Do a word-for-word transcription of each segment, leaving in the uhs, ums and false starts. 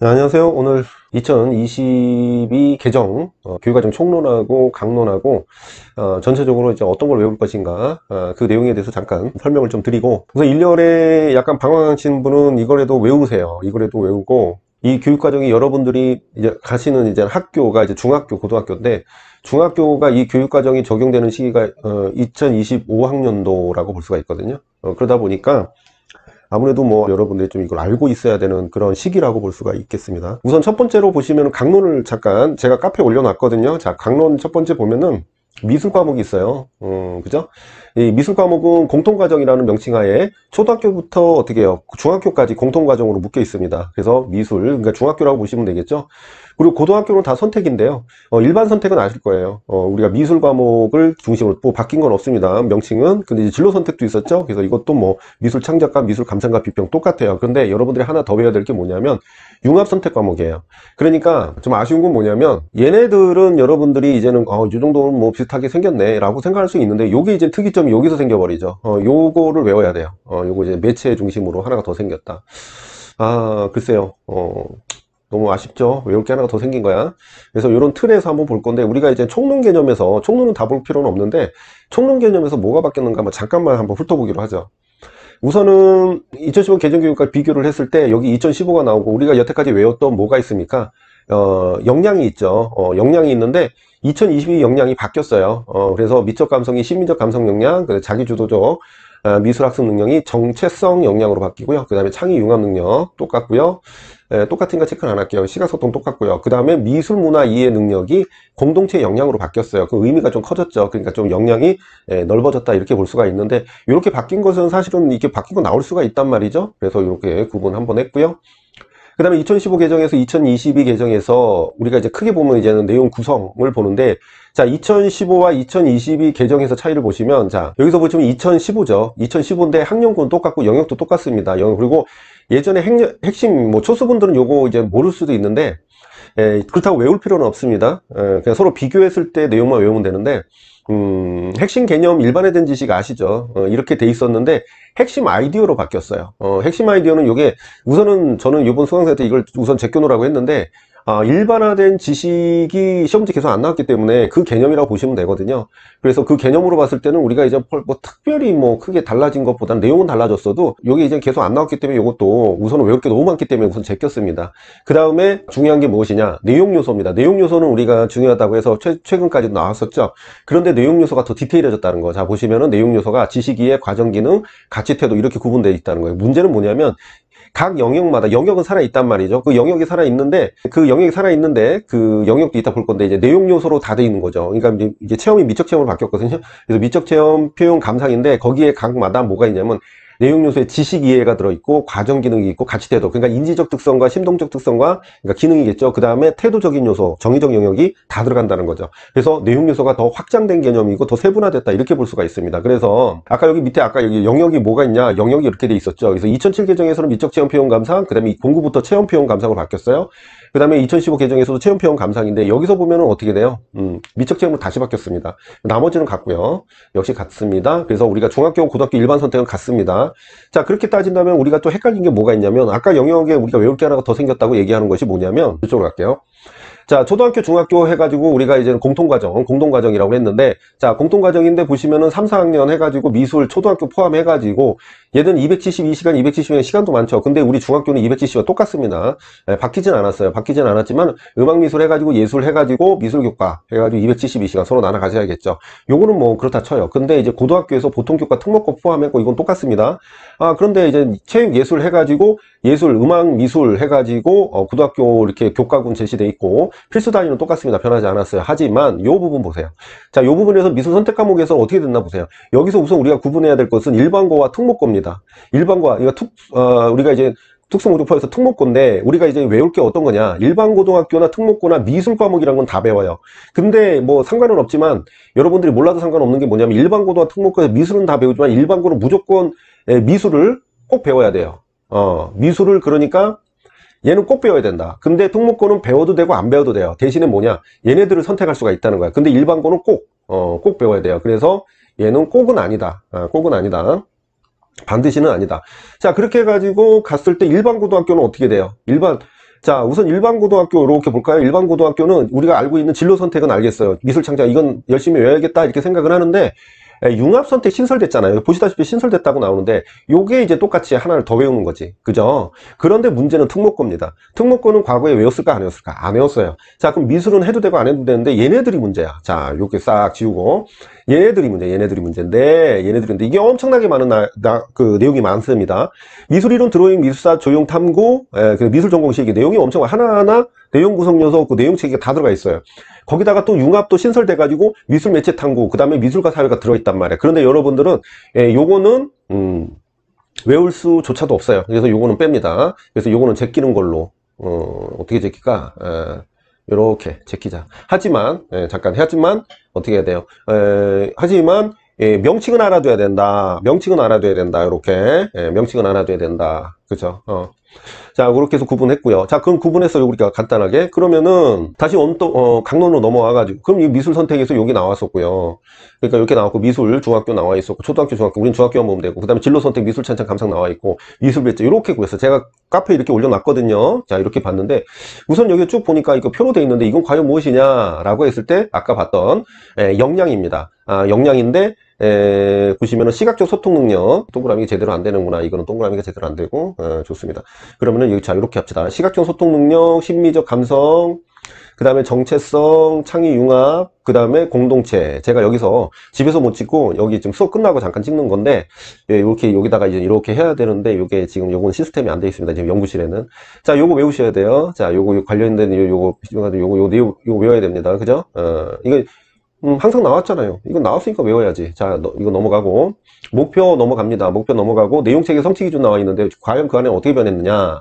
네, 안녕하세요. 오늘 이천이십이 개정 어, 교육과정 총론하고 강론하고 어, 전체적으로 이제 어떤 걸 외울 것인가 어, 그 내용에 대해서 잠깐 설명을 좀 드리고, 그래서 일 년에 약간 방황하신 분은 이거라도 외우세요. 이거라도 외우고, 이 교육과정이 여러분들이 이제 가시는 이제 학교가 이제 중학교, 고등학교인데, 중학교가 이 교육과정이 적용되는 시기가 어, 이천이십오 학년도라고 볼 수가 있거든요. 어, 그러다 보니까 아무래도 뭐 여러분들이 좀 이걸 알고 있어야 되는 그런 시기라고 볼 수가 있겠습니다. 우선 첫 번째로 보시면 강론을 잠깐 제가 카페에 올려놨거든요. 자, 강론 첫 번째 보면은 미술 과목이 있어요. 음, 그죠? 이 미술 과목은 공통과정이라는 명칭하에 초등학교부터 어떻게 해요? 중학교까지 공통과정으로 묶여 있습니다. 그래서 미술, 그러니까 중학교라고 보시면 되겠죠? 그리고 고등학교는 다 선택인데요. 어, 일반 선택은 아실 거예요. 어, 우리가 미술 과목을 중심으로 뭐 바뀐 건 없습니다. 명칭은. 근데 이제 진로 선택도 있었죠. 그래서 이것도 뭐 미술 창작과 미술 감상과 비평 똑같아요. 그런데 여러분들이 하나 더 배워야 될 게 뭐냐면 융합 선택 과목이에요. 그러니까 좀 아쉬운 건 뭐냐면, 얘네들은 여러분들이 이제는 어, 이 정도는 뭐 비슷하게 생겼네 라고 생각할 수 있는데, 요게 이제 특이점이 여기서 생겨버리죠. 어, 요거를 외워야 돼요. 어, 요거 이제 매체 중심으로 하나가 더 생겼다. 아, 글쎄요. 어, 너무 아쉽죠. 외울 게 하나가 더 생긴 거야. 그래서 이런 틀에서 한번 볼 건데, 우리가 이제 총론 개념에서, 총론은 다 볼 필요는 없는데 총론 개념에서 뭐가 바뀌었는가 한번 잠깐만 한번 훑어보기로 하죠. 우선은 이천십오 개정교육과 비교를 했을 때 여기 이천십오가 나오고, 우리가 여태까지 외웠던 뭐가 있습니까? 어, 역량이 있죠. 어, 역량이 있는데 이천이십이 역량이 바뀌었어요. 어, 그래서 미적 감성이 심리적 감성 역량, 자기주도적 아, 미술학습 능력이 정체성 역량으로 바뀌고요. 그 다음에 창의 융합 능력 똑같고요. 에, 똑같은가 체크는 안 할게요. 시각소통 똑같고요. 그 다음에 미술 문화 이해 능력이 공동체 역량으로 바뀌었어요. 그 의미가 좀 커졌죠. 그러니까 좀 역량이 에, 넓어졌다 이렇게 볼 수가 있는데, 이렇게 바뀐 것은 사실은 이렇게 바뀌고 나올 수가 있단 말이죠. 그래서 이렇게 구분 한번 했고요. 그 다음에 이천십오 개정에서 이천이십이 개정에서 우리가 이제 크게 보면 이제는 내용 구성을 보는데, 자, 이천십오와 이천이십이 개정에서 차이를 보시면, 자, 여기서 보시면 이천십오죠. 이천십오인데 학년군 똑같고 영역도 똑같습니다. 영역, 그리고 예전에 핵, 핵심, 뭐 초수분들은 요거 이제 모를 수도 있는데, 에, 그렇다고 외울 필요는 없습니다. 에, 그냥 서로 비교했을 때 내용만 외우면 되는데, 음, 핵심 개념 일반화된 지식 아시죠? 어, 이렇게 돼 있었는데 핵심 아이디어로 바뀌었어요. 어, 핵심 아이디어는 요게, 우선은 저는 이번 수강생 때 이걸 우선 제껴놓으라고 했는데, 아, 일반화된 지식이 시험지 계속 안 나왔기 때문에 그 개념이라고 보시면 되거든요. 그래서 그 개념으로 봤을 때는 우리가 이제 뭐 특별히 뭐 크게 달라진 것보다는 내용은 달라졌어도 여기 이제 계속 안 나왔기 때문에 이것도 우선은 외울 게 너무 많기 때문에 우선 제꼈습니다. 그 다음에 중요한 게 무엇이냐? 내용 요소입니다. 내용 요소는 우리가 중요하다고 해서 최, 최근까지도 나왔었죠. 그런데 내용 요소가 더 디테일해졌다는 거. 자, 보시면은 내용 요소가 지식 이해, 과정 기능, 가치 태도 이렇게 구분되어 있다는 거예요. 문제는 뭐냐면, 각 영역마다, 영역은 살아있단 말이죠. 그 영역이 살아있는데, 그 영역이 살아있는데, 그 영역도 이따 볼 건데, 이제 내용 요소로 다 돼 있는 거죠. 그러니까 이제 체험이 미적 체험으로 바뀌었거든요. 그래서 미적 체험, 표현, 감상인데, 거기에 각마다 뭐가 있냐면, 내용 요소에 지식 이해가 들어있고, 과정 기능이 있고, 가치 태도. 그러니까 인지적 특성과 심동적 특성과, 그러니까 기능이겠죠. 그 다음에 태도적인 요소, 정의적 영역이 다 들어간다는 거죠. 그래서 내용 요소가 더 확장된 개념이고, 더 세분화됐다. 이렇게 볼 수가 있습니다. 그래서, 아까 여기 밑에, 아까 여기 영역이 뭐가 있냐? 영역이 이렇게 돼 있었죠. 그래서 이천칠 개정에서는 미적 체험 표현 감상, 그 다음에 공부부터 체험 표현 감상으로 바뀌었어요. 그 다음에 이천십오 개정에서도 체험 표현 감상인데, 여기서 보면은 어떻게 돼요? 음, 미적 체험으로 다시 바뀌었습니다. 나머지는 같고요. 역시 같습니다. 그래서 우리가 중학교, 고등학교 일반 선택은 같습니다. 자, 그렇게 따진다면 우리가 또 헷갈린 게 뭐가 있냐면, 아까 영역에 우리가 외울 게 하나가 더 생겼다고 얘기하는 것이 뭐냐면, 이쪽으로 갈게요. 자, 초등학교, 중학교 해가지고 우리가 이제 공통과정, 공동과정이라고 했는데, 자, 공통과정인데 보시면은 삼, 사 학년 해가지고 미술, 초등학교 포함해가지고 얘는 이백칠십이 시간, 이백칠십 시간 시간도 많죠. 근데 우리 중학교는 이백칠십 시간 똑같습니다. 네, 바뀌진 않았어요. 바뀌진 않았지만 음악미술 해가지고 예술 해가지고 미술교과 해가지고 이백칠십이 시간 서로 나눠 가셔야겠죠. 요거는 뭐 그렇다 쳐요. 근데 이제 고등학교에서 보통교과, 특목고 포함했고 이건 똑같습니다. 아, 그런데 이제 체육 예술 해가지고 예술, 음악, 미술 해가지고 어, 고등학교 이렇게 교과군 제시돼 있고 필수 단위는 똑같습니다. 변하지 않았어요. 하지만 이 부분 보세요. 자, 이 부분에서 미술 선택 과목에서 어떻게 됐나 보세요. 여기서 우선 우리가 구분해야 될 것은 일반고와 특목고입니다. 일반고와 이거 특 어, 우리가 이제 특성고등포에서 특목고인데, 우리가 이제 외울 게 어떤 거냐? 일반고등학교나 특목고나 미술 과목이란 건 다 배워요. 근데 뭐 상관은 없지만 여러분들이 몰라도 상관없는 게 뭐냐면, 일반고와 특목고에서 미술은 다 배우지만 일반고는 무조건 미술을 꼭 배워야 돼요. 어, 미술을, 그러니까 얘는 꼭 배워야 된다. 근데 특목고는 배워도 되고 안 배워도 돼요. 대신에 뭐냐? 얘네들을 선택할 수가 있다는 거야. 근데 일반고는 꼭, 어, 꼭 배워야 돼요. 그래서 얘는 꼭은 아니다. 아, 꼭은 아니다. 반드시는 아니다. 자, 그렇게 해가지고 갔을 때 일반 고등학교는 어떻게 돼요? 일반 자, 우선 일반고등학교 이렇게 볼까요? 일반고등학교는 우리가 알고 있는 진로 선택은 알겠어요. 미술창작 이건 열심히 외워야겠다 이렇게 생각을 하는데, 융합선택 신설됐잖아요. 보시다시피 신설됐다고 나오는데 요게 이제 똑같이 하나를 더 외우는 거지, 그죠? 그런데 문제는 특목고입니다. 특목고는 과거에 외웠을까 안 외웠을까? 안 외웠어요. 자, 그럼 미술은 해도 되고 안 해도 되는데 얘네들이 문제야. 자, 요렇게 싹 지우고 얘네들이 문제, 얘네들이 문제인데 얘네들인데 이게 엄청나게 많은 나, 나, 그 내용이 많습니다. 미술이론, 드로잉, 미술사, 조형, 탐구, 에, 그 미술 전공식이 내용이 엄청 하나하나 내용 구성 요소, 그 내용 체계가 다 들어가 있어요. 거기다가 또 융합도 신설돼 가지고 미술 매체 탐구, 그 다음에 미술과 사회가 들어있단 말이에요. 그런데 여러분들은 예, 요거는 음, 외울 수조차도 없어요. 그래서 요거는 뺍니다. 그래서 요거는 제끼는 걸로 어, 어떻게 제낄까? 에, 요렇게 제끼자. 하지만 예, 잠깐 하지만 어떻게 해야 돼요? 에, 하지만 예, 명칭은 알아둬야 된다. 명칭은 알아둬야 된다. 이렇게 예, 명칭은 알아둬야 된다. 그죠? 어. 자, 그렇게 해서 구분했고요. 자, 그럼 구분해서 우리가 간단하게 그러면은 다시 원또 어, 강론으로 넘어와가지고 그럼 이 미술 선택에서 여기 나왔었고요. 그러니까 이렇게 나왔고 미술 중학교 나와 있었고 초등학교 중학교 우린 중학교만 보면 되고 그다음에 진로 선택 미술 찬찬 감상 나와 있고 미술 배제 이렇게 구했어요. 제가 카페에 이렇게 올려놨거든요. 자, 이렇게 봤는데 우선 여기 쭉 보니까 이거 표로 돼 있는데 이건 과연 무엇이냐라고 했을 때 아까 봤던 예, 역량입니다. 아, 역량인데 에, 보시면은 시각적 소통 능력 동그라미가 제대로 안 되는구나. 이거는 동그라미가 제대로 안 되고 어, 좋습니다. 그러면은 여기 자 이렇게 합시다. 시각적 소통 능력, 심미적 감성, 그 다음에 정체성, 창의 융합, 그 다음에 공동체. 제가 여기서 집에서 못 찍고 여기 지금 수업 끝나고 잠깐 찍는 건데 예, 이렇게 여기다가 이제 이렇게 해야 되는데 이게 지금 요건 시스템이 안 돼 있습니다. 지금 연구실에는. 자, 요거 외우셔야 돼요. 자, 요거 관련된 요거 요거 요거 요거, 요거, 요거 외워야 됩니다. 그죠? 어, 이거 음, 항상 나왔잖아요. 이거 나왔으니까 외워야지. 자, 너, 이거 넘어가고 목표 넘어갑니다. 목표 넘어가고 내용체계 성취 기준 나와 있는데 과연 그 안에 어떻게 변했느냐.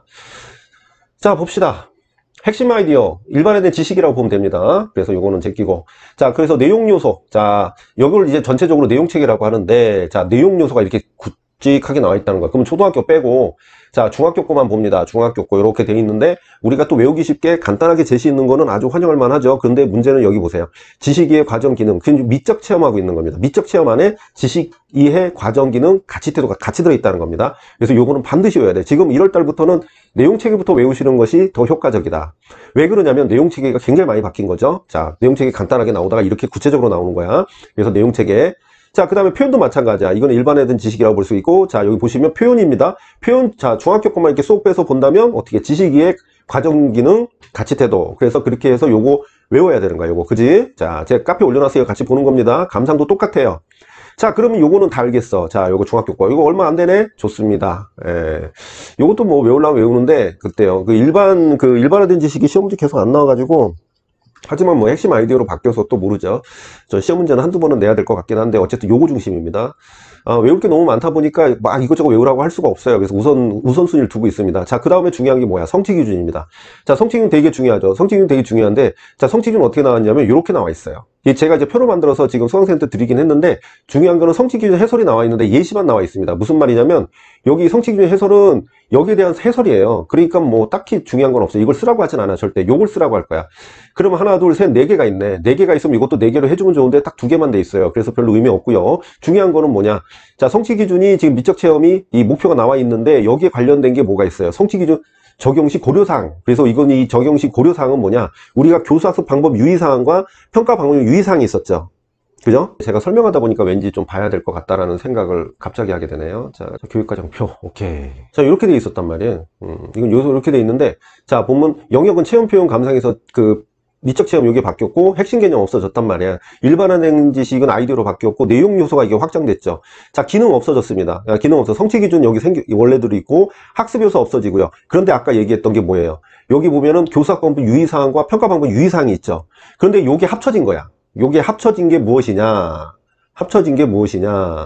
자, 봅시다. 핵심 아이디어 일반화된 지식이라고 보면 됩니다. 그래서 요거는 제끼고 자, 그래서 내용 요소. 자, 이걸 이제 전체적으로 내용체계라고 하는데 자, 내용 요소가 이렇게 굵직하게 나와 있다는 거야. 그럼 초등학교 빼고 자, 중학교 거만 봅니다. 중학교 거 이렇게 돼 있는데 우리가 또 외우기 쉽게 간단하게 제시 있는 거는 아주 환영할 만하죠. 그런데 문제는 여기 보세요. 지식 이해 과정 기능. 그냥 미적 체험하고 있는 겁니다. 미적 체험 안에 지식 이해 과정 기능 가치 태도가 같이 들어 있다는 겁니다. 그래서 요거는 반드시 외워야 돼. 지금 일월 달부터는 내용 체계부터 외우시는 것이 더 효과적이다. 왜 그러냐면 내용 체계가 굉장히 많이 바뀐 거죠. 자, 내용 체계 간단하게 나오다가 이렇게 구체적으로 나오는 거야. 그래서 내용 체계 자, 그 다음에 표현도 마찬가지야. 이건 일반화된 지식이라고 볼 수 있고, 자, 여기 보시면 표현입니다. 표현, 자, 중학교 것만 이렇게 쏙 빼서 본다면, 어떻게, 지식이해, 과정 기능, 가치 태도. 그래서 그렇게 해서 요거 외워야 되는 거야, 요거. 그지? 자, 제가 카페 올려놨어요. 같이 보는 겁니다. 감상도 똑같아요. 자, 그러면 요거는 다 알겠어. 자, 요거 중학교 거. 이거 얼마 안 되네? 좋습니다. 예. 요것도 뭐 외우려면 외우는데, 그때요. 그 일반, 그 일반화된 지식이 시험 문제 계속 안 나와가지고, 하지만 뭐 핵심 아이디어로 바뀌어서 또 모르죠. 저 시험 문제는 한두 번은 내야 될 것 같긴 한데 어쨌든 요거 중심입니다. 아, 외울 게 너무 많다 보니까 막 이것저것 외우라고 할 수가 없어요. 그래서 우선 우선순위를 두고 있습니다. 자, 그 다음에 중요한 게 뭐야? 성취 기준입니다. 자, 성취 기준 되게 중요하죠. 성취 기준 되게 중요한데 자, 성취 기준 어떻게 나왔냐면 이렇게 나와 있어요. 제가 이제 표로 만들어서 지금 수강생한테 드리긴 했는데 중요한 거는 성취 기준 해설이 나와 있는데 예시만 나와 있습니다. 무슨 말이냐면 여기 성취 기준 해설은 여기에 대한 해설이에요. 그러니까 뭐 딱히 중요한 건 없어요. 이걸 쓰라고 하진 않아. 절대 요걸 쓰라고 할 거야. 그러면 하나 둘 셋 네 개가 있네. 네 개가 있으면 이것도 네 개로 해주면 좋은데 딱 두 개만 돼 있어요. 그래서 별로 의미 없고요. 중요한 거는 뭐냐? 자, 성취 기준이 지금 미적 체험이 이 목표가 나와 있는데 여기에 관련된 게 뭐가 있어요? 성취 기준 적용 시 고려사항. 그래서 이건 이 적용 시 고려사항은 뭐냐? 우리가 교수학습 방법 유의사항과 평가 방법 유의사항이 있었죠. 그죠? 제가 설명하다 보니까 왠지 좀 봐야 될 것 같다라는 생각을 갑자기 하게 되네요. 자, 교육과정표. 오케이. 자, 이렇게 돼 있었단 말이에요. 음, 이건 요소 이렇게 돼 있는데, 자, 보면 영역은 체험, 표현, 감상에서 그 미적 체험 요게 바뀌었고, 핵심 개념 없어졌단 말이야. 일반화된 지식은 아이디어로 바뀌었고, 내용 요소가 이게 확장됐죠. 자, 기능 없어졌습니다. 야, 기능 없어. 성취 기준 여기 생겨, 원래대로 있고, 학습 요소 없어지고요. 그런데 아까 얘기했던 게 뭐예요? 여기 보면은 교수학 방법 유의사항과 평가 방법 유의사항이 있죠. 그런데 요게 합쳐진 거야. 요게 합쳐진 게 무엇이냐? 합쳐진 게 무엇이냐?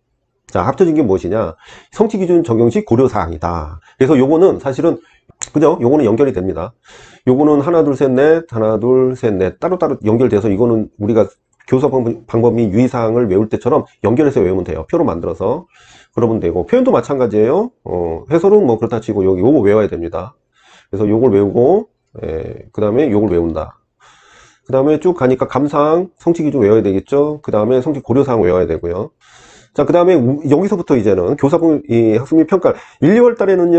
자, 합쳐진 게 무엇이냐? 성취 기준 적용 시 고려사항이다. 그래서 요거는 사실은, 그죠? 요거는 연결이 됩니다. 요거는 하나, 둘, 셋, 넷, 하나, 둘, 셋, 넷. 따로따로 연결돼서 이거는 우리가 교사 방법 및 유의사항을 외울 때처럼 연결해서 외우면 돼요. 표로 만들어서. 그러면 되고. 표현도 마찬가지예요. 어, 해설은 뭐 그렇다 치고 여기 요거 외워야 됩니다. 그래서 요걸 외우고, 예, 그 다음에 요걸 외운다. 그 다음에 쭉 가니까 감상, 성취 기준 외워야 되겠죠. 그 다음에 성취 고려사항 외워야 되고요. 자, 그 다음에 여기서부터 이제는 교사분 이 학습 및 평가 일, 이월 달에는요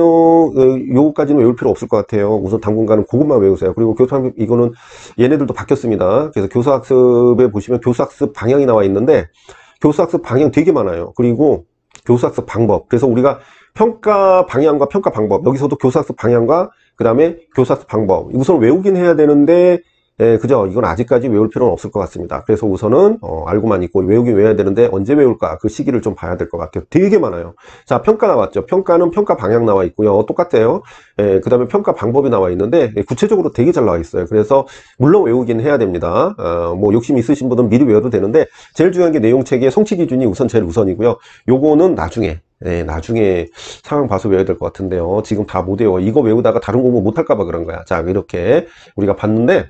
요거까지는 외울 필요 없을 것 같아요. 우선 당분간은 그것만 외우세요. 그리고 교사학습 이거는 얘네들도 바뀌었습니다. 그래서 교사학습에 보시면 교사학습 방향이 나와 있는데 교사학습 방향 되게 많아요. 그리고 교사학습 방법, 그래서 우리가 평가 방향과 평가 방법, 여기서도 교사학습 방향과 그 다음에 교사학습 방법 우선 외우긴 해야 되는데 예, 그죠? 이건 아직까지 외울 필요는 없을 것 같습니다. 그래서 우선은 어, 알고만 있고 외우긴 외워야 되는데 언제 외울까? 그 시기를 좀 봐야 될 것 같아요. 되게 많아요. 자, 평가 나왔죠. 평가는 평가 방향 나와 있고요. 똑같아요. 예, 그 다음에 평가 방법이 나와 있는데 예, 구체적으로 되게 잘 나와 있어요. 그래서 물론 외우긴 해야 됩니다. 어, 뭐 욕심 있으신 분은 미리 외워도 되는데 제일 중요한 게 내용체계의 성취 기준이 우선 제일 우선이고요. 요거는 나중에 네, 나중에 상황 봐서 외워야 될 것 같은데요. 지금 다 못 외워. 이거 외우다가 다른 공부 못할까 봐 그런 거야. 자, 이렇게 우리가 봤는데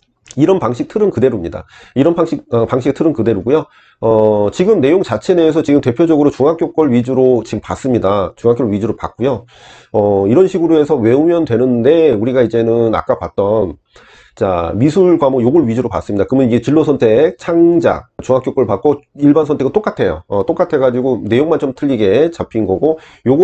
이런 방식 틀은 그대로입니다. 이런 방식, 어, 방식의 틀은 그대로고요. 어, 지금 내용 자체 내에서 지금 대표적으로 중학교 걸 위주로 지금 봤습니다. 중학교를 위주로 봤고요. 어, 이런 식으로 해서 외우면 되는데, 우리가 이제는 아까 봤던, 자, 미술 과목 요걸 위주로 봤습니다. 그러면 이게 진로 선택, 창작, 중학교 걸 받고 일반 선택은 똑같아요. 어, 똑같아가지고 내용만 좀 틀리게 잡힌 거고,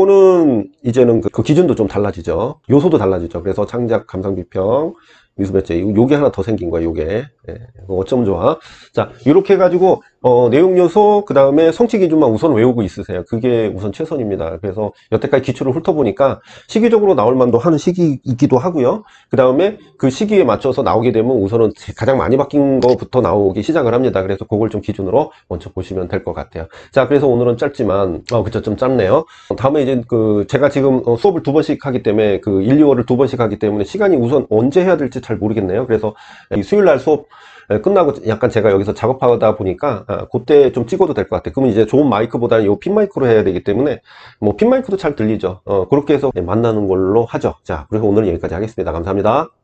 요거는 이제는 그, 그 기준도 좀 달라지죠. 요소도 달라지죠. 그래서 창작, 감상 비평, 미술 배째 요게 하나 더 생긴 거야. 요게 예, 어쩜 좋아. 자, 이렇게 해가지고 어, 내용 요소 그 다음에 성취 기준만 우선 외우고 있으세요. 그게 우선 최선입니다. 그래서 여태까지 기출을 훑어보니까 시기적으로 나올 만도 하는 시기이기도 하고요. 그 다음에 그 시기에 맞춰서 나오게 되면 우선은 가장 많이 바뀐 거부터 나오기 시작을 합니다. 그래서 그걸 좀 기준으로 먼저 보시면 될 것 같아요. 자, 그래서 오늘은 짧지만 어 그쵸, 좀 짧네요. 다음에 이제 그 제가 지금 수업을 두 번씩 하기 때문에 그 일, 이월을 두 번씩 하기 때문에 시간이 우선 언제 해야 될지 잘 모르겠네요. 그래서 이 수요일 날 수업 끝나고 약간 제가 여기서 작업하다 보니까 아, 그때 좀 찍어도 될 것 같아요. 그러면 이제 좋은 마이크보다는 이 핀 마이크로 해야 되기 때문에 뭐 핀 마이크도 잘 들리죠. 어, 그렇게 해서 만나는 걸로 하죠. 자, 그래서 오늘은 여기까지 하겠습니다. 감사합니다.